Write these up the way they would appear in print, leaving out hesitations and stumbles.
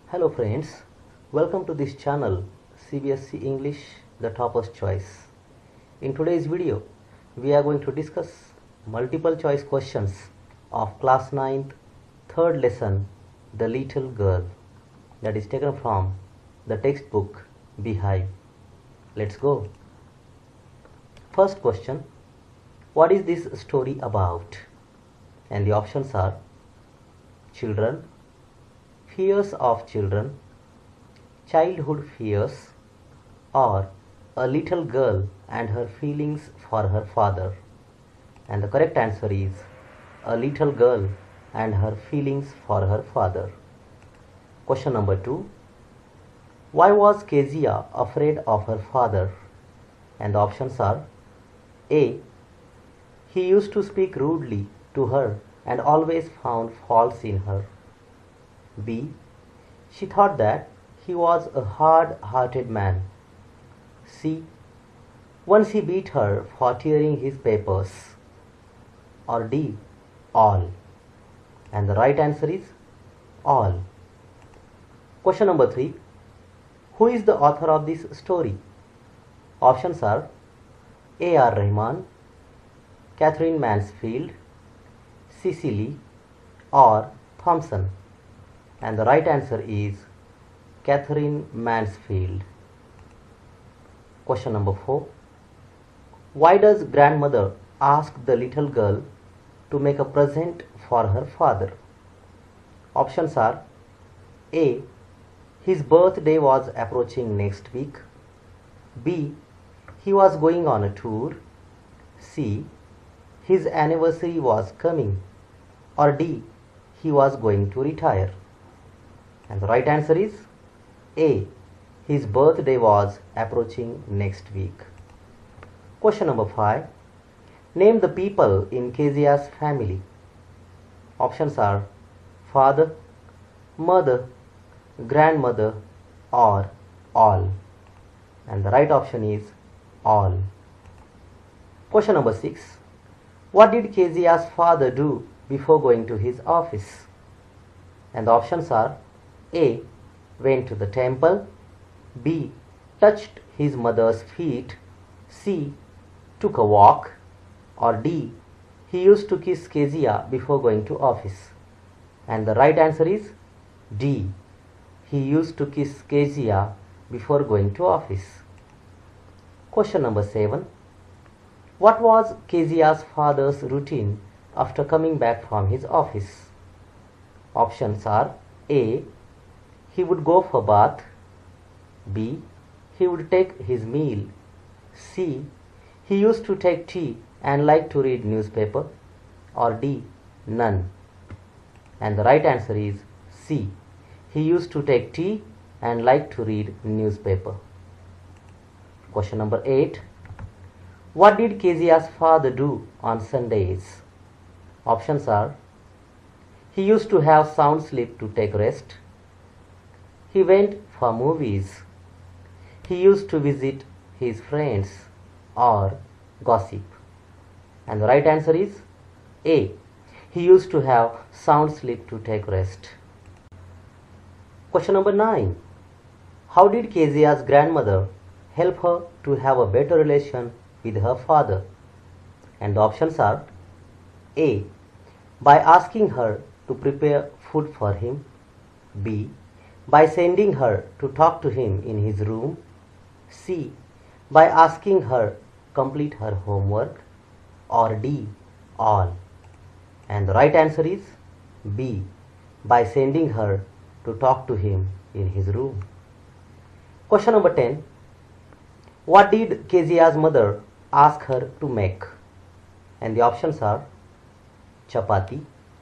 Hello friends, welcome to this channel CBSE English the Topper's Choice. In today's video, we are going to discuss multiple choice questions of class 9th third lesson The Little Girl, that is taken from the textbook Beehive. Let's go. First question, what is this story about? And the options are children, fears of children, childhood fears, or a little girl and her feelings for her father. And the correct answer is a little girl and her feelings for her father. Question number 2. Why was Kezia afraid of her father? And the options are A. He used to speak rudely to her and always found faults in her. B. She thought that he was a hard-hearted man. C. Once he beat her for tearing his papers. Or D. All. And the right answer is all. Question number 3. Who is the author of this story? Options are A.R. Rahman, Catherine Mansfield, Cecily, or Thompson. And the right answer is Catherine Mansfield. Question number 4. Why does grandmother ask the little girl to make a present for her father? Options are A. His birthday was approaching next week. B. He was going on a tour. C. His anniversary was coming. Or D. He was going to retire. And the right answer is A. His birthday was approaching next week. Question number 5. Name the people in Kezia's family. Options are father, mother, grandmother, or all. And the right option is all. Question number 6. What did Kezia's father do before going to his office? And the options are A. Went to the temple. B. Touched his mother's feet. C. Took a walk. Or D. He used to kiss Kezia before going to office. And the right answer is D. He used to kiss Kezia before going to office. Question number 7. What was Kezia's father's routine after coming back from his office? Options are A. He would go for bath. B. He would take his meal. C. He used to take tea and like to read newspaper. Or D. None. And the right answer is C. He used to take tea and like to read newspaper. Question number 8. What did Kezia's father do on Sundays? Options are he used to have sound sleep to take rest. He went for movies. He used to visit his friends or gossip. And the right answer is A. He used to have sound sleep to take rest. Question number 9. How did Kezia's grandmother help her to have a better relation with her father? And the options are A. By asking her to prepare food for him. B. By sending her to talk to him in his room. C. By asking her complete her homework. Or D. All. And the right answer is B. By sending her to talk to him in his room. Question number 10. What did Kezia's mother ask her to make? And the options are chapati,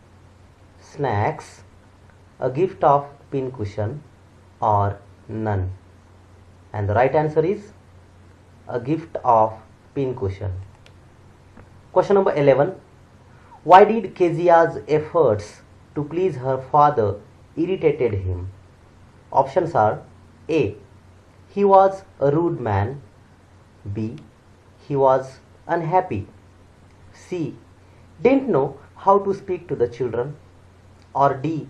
snacks, a gift of pin cushion, or none. And the right answer is a gift of pin cushion. Question number 11. Why did Kezia's efforts to please her father irritated him? Options are A. He was a rude man. B. He was unhappy. C. Didn't know how to speak to the children. Or D.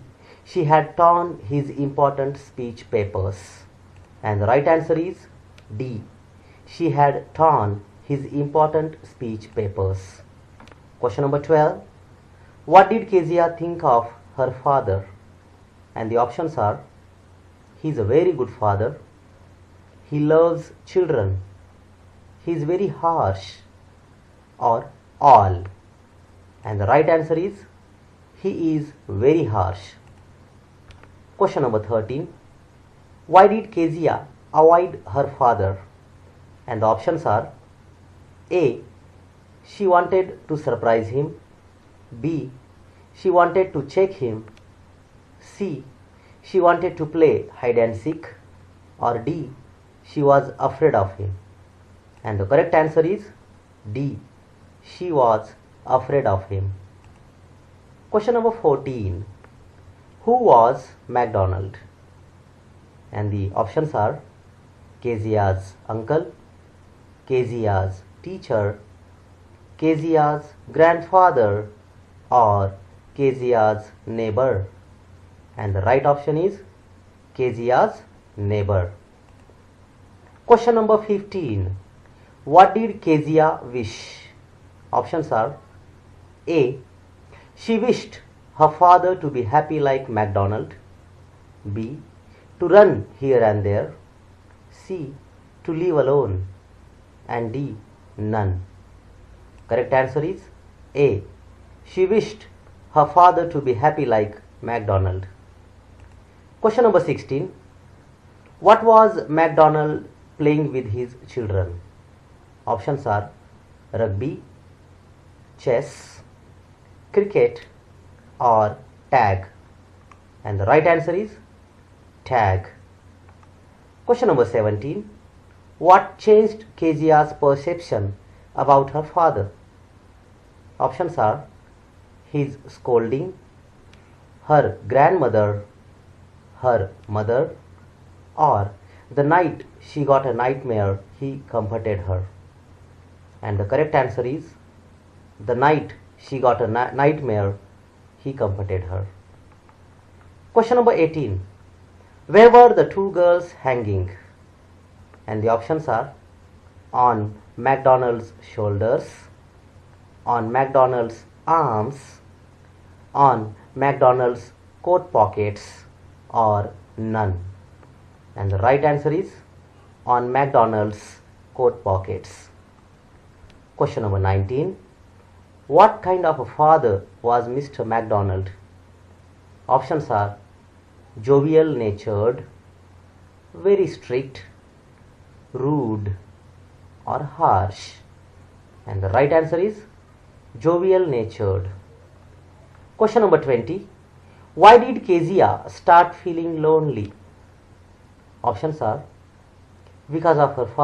she had torn his important speech papers. And the right answer is D. She had torn his important speech papers. Question number 12. What did Kezia think of her father? And the options are: he is a very good father, he loves children, he is very harsh, or all. And the right answer is he is very harsh. Question number 13. Why did Kezia avoid her father? And the options are: A. She wanted to surprise him. B. She wanted to check him. C. She wanted to play hide and seek. Or D. She was afraid of him. And the correct answer is D. She was afraid of him. Question number 14. Who was MacDonald? And the options are: Kezia's uncle, Kezia's teacher, Kezia's grandfather, or Kezia's neighbor. And the right option is Kezia's neighbor. Question number 15. What did Kezia wish? Options are: A. She wished her father to be happy like MacDonald. B. To run here and there. C. To live alone. And D. None. Correct answer is A. She wished her father to be happy like MacDonald. Question number 16. What was MacDonald playing with his children? Options are: rugby, chess, cricket, or tag. And the right answer is tag. Question number 17. What changed Kezia's perception about her father? Options are: his scolding, her grandmother, her mother, or the night she got a nightmare he comforted her. And the correct answer is the night she got a nightmare he comforted her. Question number 18. Where were the two girls hanging? And the options are: on MacDonald's shoulders, on MacDonald's arms, on MacDonald's coat pockets, or none. And the right answer is on MacDonald's coat pockets. Question number 19. What kind of a father was Mr. MacDonald? Options are: jovial natured, very strict, rude, or harsh. And the right answer is jovial natured. Question number 20. Why did Kezia start feeling lonely? Options are: because of her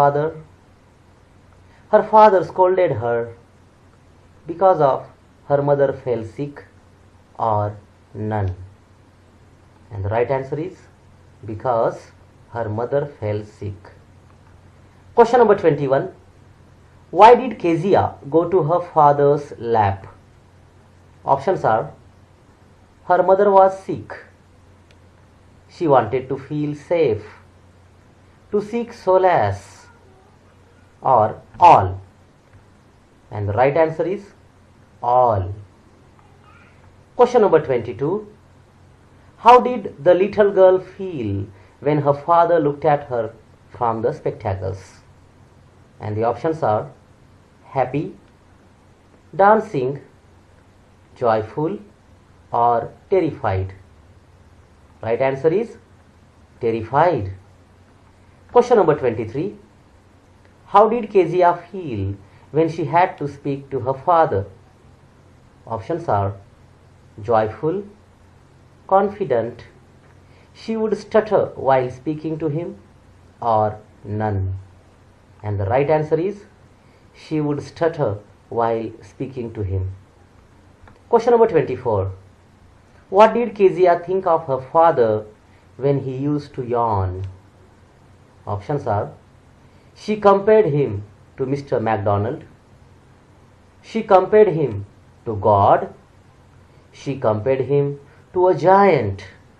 father scolded her, because of her mother fell sick, or none. And the right answer is because her mother fell sick. Question number 21. Why did Kezia go to her father's lap? Options are: her mother was sick, she wanted to feel safe, to seek solace, or all. And the right answer is all. Question number 22. How did the little girl feel when her father looked at her from the spectacles? And the options are: happy, dancing, joyful, or terrified. Right answer is terrified. Question number 23. How did Kezia feel when she had to speak to her father? Options are: joyful, confident, she would stutter while speaking to him, or none. And the right answer is she would stutter while speaking to him. Question number 24. What did Kezia think of her father when he used to yawn? Options are: she compared him to Mr. MacDonald, she compared him to God, she compared him to a giant,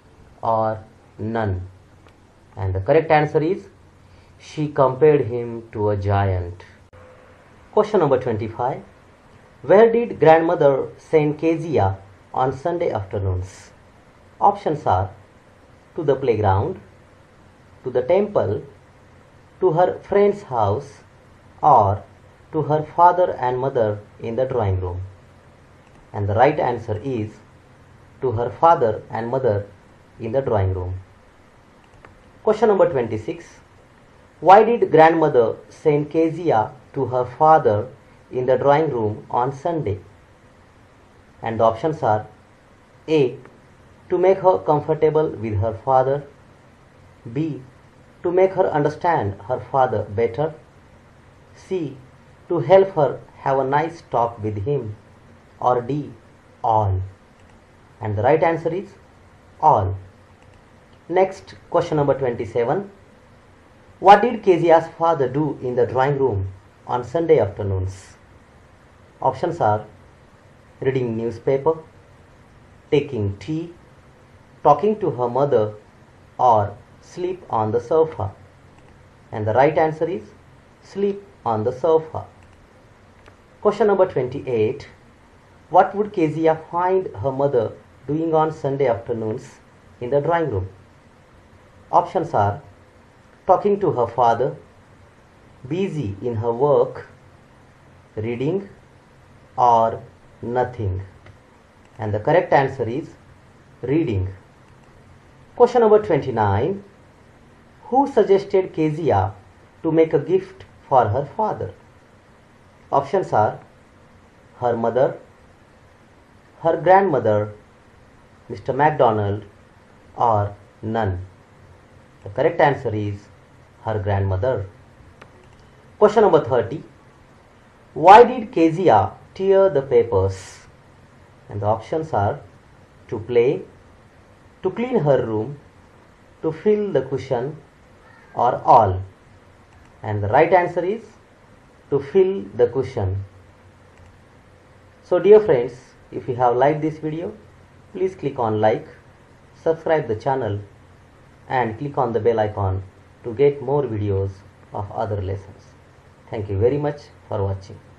or none? And the correct answer is she compared him to a giant. Question number 25. Where did grandmother send Kezia on Sunday afternoons? Options are to the playground, to the temple, to her friend's house, or to her father and mother in the drawing room. And the right answer is to her father and mother in the drawing room. Question number 26. Why did grandmother send Kezia to her father in the drawing room on Sunday? And the options are A. To make her comfortable with her father, B. To make her understand her father better, C. To help her have a nice talk with him, or D. All. And the right answer is all. Next, question number 27. What did Kezia's father do in the drawing room on Sunday afternoons? Options are reading newspaper, taking tea, talking to her mother, or sleep on the sofa. And the right answer is sleep on the sofa. Question number 28. What would Kezia find her mother doing on Sunday afternoons in the drawing room? Options are talking to her father, busy in her work, reading, or nothing. And the correct answer is reading. Question number 29. Who suggested Kezia to make a gift for her father? Options are her mother, her grandmother, Mr. MacDonald, or none. The correct answer is her grandmother. Question number 30. Why did Kezia tear the papers? And the options are to play, to clean her room, to fill the cushion, or all. And the right answer is to fill the cushion. So dear friends, if you have liked this video, please click on like, subscribe the channel, and click on the bell icon to get more videos of other lessons. Thank you very much for watching.